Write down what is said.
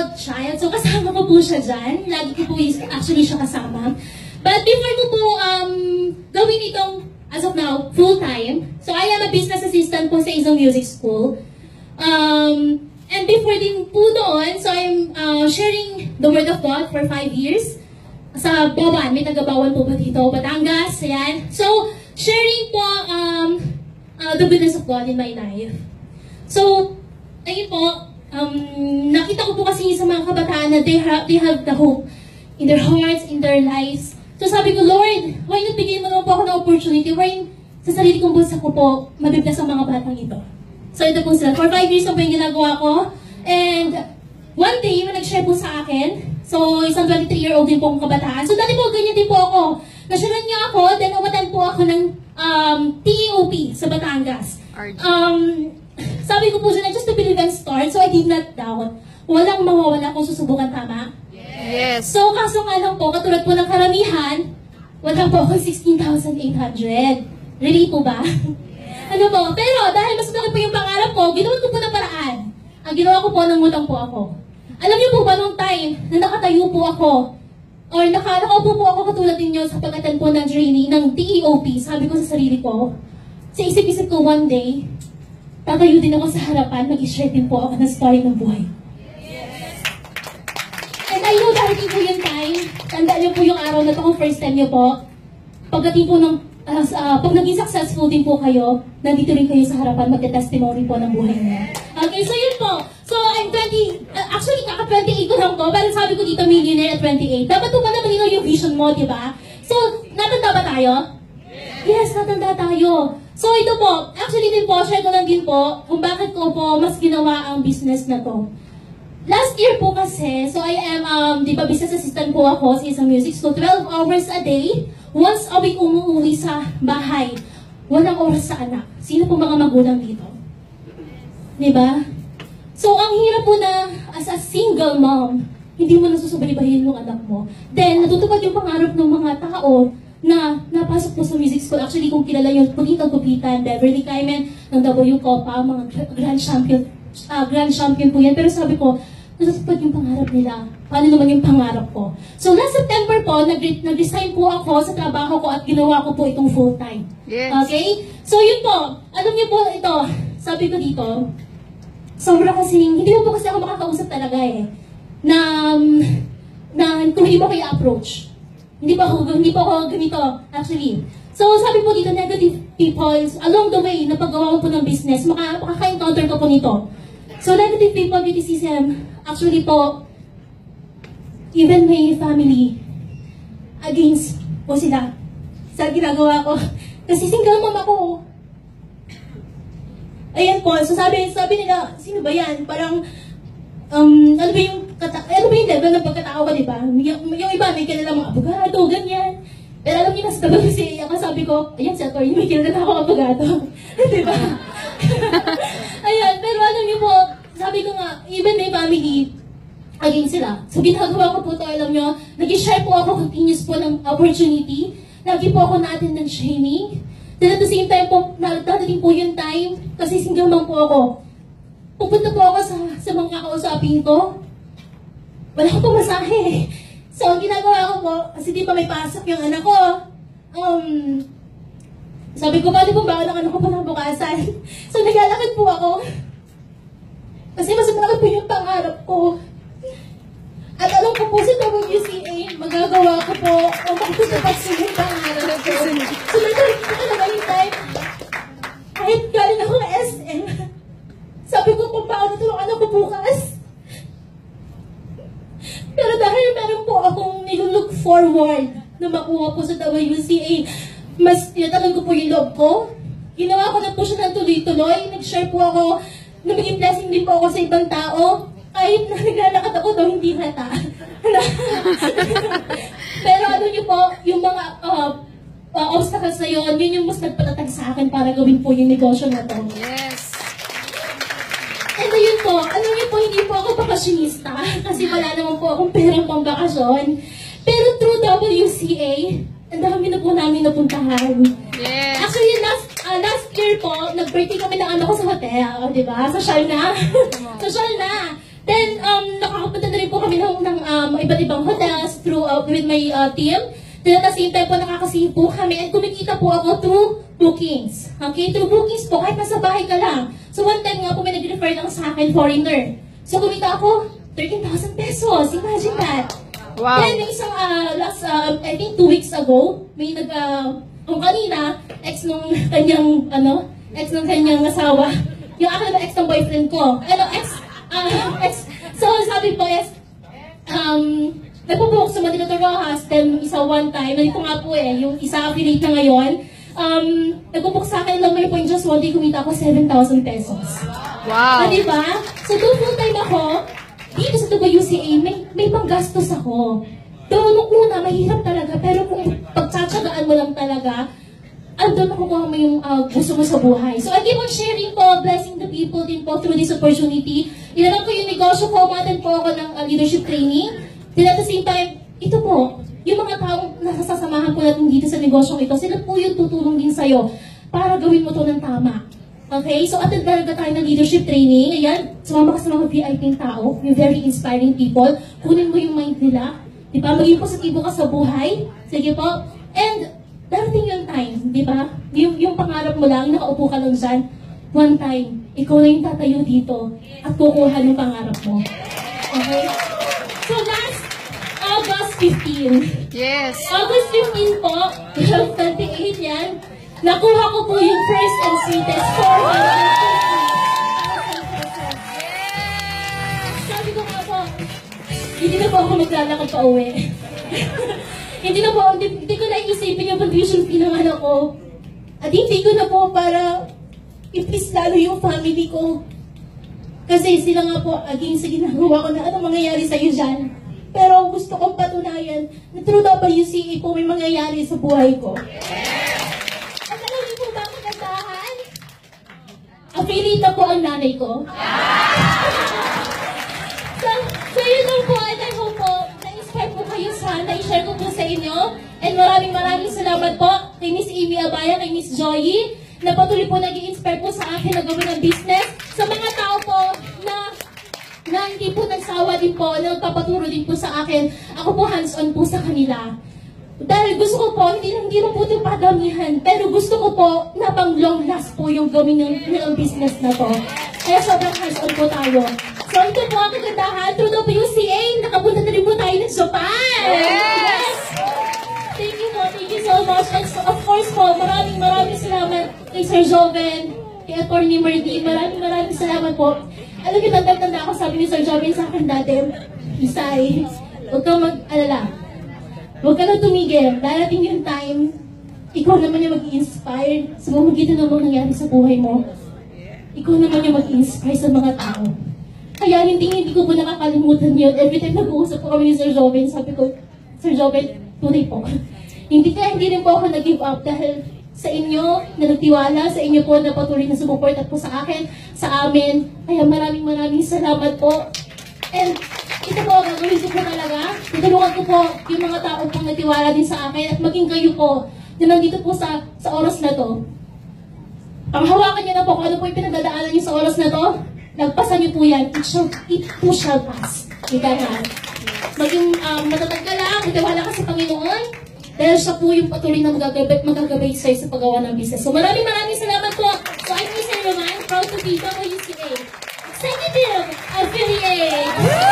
spoiled child. So kasama ko po siya dyan. Lagi ko po actually siya kasama. But before ko po gawin itong, as of now, full-time. So I am a business assistant po sa isang music school. And before din po doon, so I'm sharing the word of God for 5 years. Sa Bawan, may taga-Bawan po ba dito? Batangas, ayan. So, sharing po the goodness of God in my life. So, ayun po, nakita ko po kasi sa mga kabataan na they have the hope in their hearts, in their lives. So sabi ko, Lord, why not bigyan mo naman po ako ng opportunity wherein sa sarili kong bulsa ko po mabibiglas ang mga batang ito. So ito po sila. For 5 years na po yung ginagawa ko. And one day, may nag-share po sa akin. So isang 23-year-old din po akong kabataan. So dati po, ganyan din po ako. Nasyalan niya ako, then umatan po ako ng TEOP sa Batangas. Sabi ko po siya na just to believe and start, so I did not doubt. Walang mawawala kung susubukan, tama? Yes. So, kaso nga lang po, katulad po ng karamihan, wala po ako 16,800. Really po ba? Ano po? Pero dahil mas malaki po yung pangarap ko, ginawa ko po ng paraan. Ang ginawa ko po, nangutang po ako. Alam niyo po ba nung time na nakatayo po ako, or nakaupo po ako katulad ninyo sa pag-attend po ng training ng TEOP, sabi ko sa sarili ko, sa isip-isip ko one day, tatayo din ako sa harapan, mag-share din po ako ng story ng buhay. And I know darating po yung time, tandaan niyo po yung araw na ito kung first time niyo po, pagdating po ng, pag naging successful din po kayo, nandito rin kayo sa harapan, magte-testimony po ng buhay niyo. Okay, so yun po. So I'm 20, actually kaka-28 ko lang to, pero sabi ko dito millionaire at 28. Dapat po ba naman yung vision mo, di ba? So, natanda ba tayo? Yes, natanda tayo. So ito po, actually din po, share ko lang din po kung bakit ko po mas ginawa ang business na to. Last year po kasi, so I am, di ba, business assistant po ako sa isang music school, 12 hours a day, once a week umuwi sa bahay, walang oras sa anak. Sino po mga magulang dito? Di ba? So ang hirap po na, as a single mom, hindi mo nasusubaybayin yung anak mo. Then, natutupad yung pangarap ng mga tao na napasok po sa music school. Actually, kung kilala yung Putitang Gupitan, Beverly Cayman, ng W Copa, mga grand champion po yan. Pero sabi ko, natutupad yung pangarap nila. Paano naman yung pangarap ko? So, last September po, nag-resign po ako sa trabaho ko at ginawa ko po itong full-time. Yes. Okay? So, yun po. Alam niyo po ito, sabi ko dito, sobra kasing, hindi mo po kasi ako makakausap talaga eh, na kung hindi mo kayo approach. Hindi pa ako ganito, actually. So, sabi po dito, negative people, along the way, na paggawa ko po ng business, makaka-encounter ko po nito. So, negative people, criticism, actually po, even my family, against po sila sa ginagawa ko. Kasi single mom ako. Ayan po, so sabi nila, sino ba yan? Parang, ano ba yung level ng pagkatao ko, di ba? Yung iba, may kilala mga abogado, ganyan. Pero alam niyo, nasa WCA ako, sabi ko, ayan, si attorney, may kilala ako abogado. Di ba? Ayan, pero alam niyo po, sabi ko nga, even my family, against sila. So, ginagawa ko po ito, alam niyo, nag-share po ako continuous po ng opportunity. Lagi po ako na-attend ng training. Then at the same time po, nagdadating po yung time, kasi single mom po ako. Pupunta po ako sa mga kakausapin ko. Wala ko pong masahe. So, ang ginagawa ko po, kasi di pa may pasok yung anak ko, sabi ko, paano po ba ang anak ko pa ng bukasan? So, naglalakad po ako. Kasi mas malaki po yung pangarap ko. At alam ko po sa WCA, magagawa ko po o magtutupad sa yung pangarap ko. So, naglalakad ko talaga yung time. Kahit galing ako ng SM, sabi ko kung paano tulungan ako bukas. Pero dahil meron po akong nilulook forward na makuha po sa WCA, mas tinatagal ko po yung loob ko. Ginawa ko na po siya ng tuloy-tuloy. Nag-share po ako, nabiging blessing din po ako sa ibang tao. Kahit na naglalakad ako daw, hindi hata. Pero ano niyo po, yung mga obstacles na yun yung mas nagpatatag sa akin para gawin po yung negosyo na to. Yes. And ayun po, alam niyo po, hindi po ako bakasyonista kasi wala naman po akong perang pang bakasyon. Pero through WCA, ang dami na po namin napuntahan. Yes. Actually, last year po, nag-birthday kami ng anak ko sa hotel, di ba? Social na. Social na. Then, nakakapunta na rin iba't ibang hotels with my team. Then at the same time po, nakakasave po kami at kumikita po ako through bookings. Okay? Through bookings po, kahit nasa bahay ka lang. So one time nga po, may nag-refer lang sa akin, foreigner. So kumita ako, 13,000 pesos. Imagine that. Wow. Then may isang I think 2 weeks ago, may kung kanina, ex nung kanyang asawa. Yung akin na ex ng boyfriend ko. Ex. So sabi po, nagpo-book sa Manila to Rojas, then isa one time, nandito nga po yung isa affiliate na ngayon, nagpo-book sa akin lang may point just one day, kumita ako 7,000 pesos. Wow! Diba? So, doon full time ako, dito sa Tugo UCA, may panggastos ako. Pero nung una, mahirap talaga, pero kung pagtsatsagaan mo lang talaga, andun makukuha mo yung gusto mo sa buhay. So, I keep on sharing po, blessing the people din po through this opportunity. Ilanang ko yung negosyo ko, umaten po ako ng leadership training. Then at the same time, ito po, yung mga taong nasasamahan po natin dito sa negosyong ito, sila po yung tutulong din sa'yo para gawin mo to ng tama. Okay? So, attend talaga tayo ng leadership training. Ayan, sumama ka sa mga VIP tao, yung very inspiring people. Kunin mo yung mind nila. Di ba? Maging positibo ka sa buhay. Sige po. And, darating yung time, di ba? Yung pangarap mo lang, nakaupo ka lang dyan. One time, ikaw na yung tatayo dito at kukuha ng pangarap mo. Okay? So, last August 15. Yes. August 15 po, 28 yan. Nakuha ko po yung first and sweetest 450,000 pesos. Sabi ko nga po, hindi na po ako maglalakad pa uwi. Hindi ko na iisipin yung confusion fee ng anak ko. At hindi ko na po para i-please lalo yung family ko. Kasi sila nga po, against sa ginagawa ko na anong mangyayari sa'yo dyan. Pero gusto kong patunayan na through WCA po may mangyayari sa buhay ko. At alam niyo po ba ang kagandahan? Affiliate na po ang nanay ko. So yun lang po, and I hope po, na-inspire po kayo sa na-share ko po sa inyo. And maraming salamat po kay Miss Amy Abaya, kay Miss Joy, na patuloy po nag-i-inspire po sa akin na gawin ng business. Sa mga tao po na hindi po nagsawa din po, na nagpapaturo din po sa akin, ako po hands-on po sa kanila. Dahil gusto ko po, hindi lang po ito padamihan, pero gusto ko po na pang long last po yung gawin ng business na to. Kaya sobrang hands-on po tayo. So ito po ang kagandahan, through WCA, nakapunta na rin po tayo ng Japan! Yes! Thank you so much. And so, of course po, maraming salamat kay Sir Joven, kay Atty. Mardy, maraming salamat po. Alam niyo, tanda ako, sabi ni Sir Joven sa akin dati, Isay, huwag kang mag-alala. Huwag ka lang tumigil. Darating yung time, ikaw naman yung mag-i-inspire sa pamamagitan ng mga nangyari sa buhay mo. Ikaw naman yung mag-i-inspire sa mga tao. Kaya hindi ko po nakakalimutan yun. Every time nag-uusap po kami ni Sir Joven, sabi ko, Sir Joven, tunay po. Hindi rin po ako nag-give up dahil sa inyo na nagtiwala, sa inyo po na patuloy na sumuport at po sa akin, sa amin. Kaya maraming salamat po. And ito po, gagawin ko po talaga. Tutulungan ko po yung mga tao pong natiwala din sa akin at maging kayo po na nandito po sa oras na to. Panghawakan niyo na po kung ano po yung pinagdadaanan niyo sa oras na to. Nagpasan niyo po yan. It too shall pass. Ika na. Maging matatag ka lang, magtiwala ka sa Panginoon. Dahil siya po yung patuloy na magagabay sa'yo sa paggawa ng business. So maraming salamat po. So I'm Miss Roman, proud to be WCA Executive Affiliate.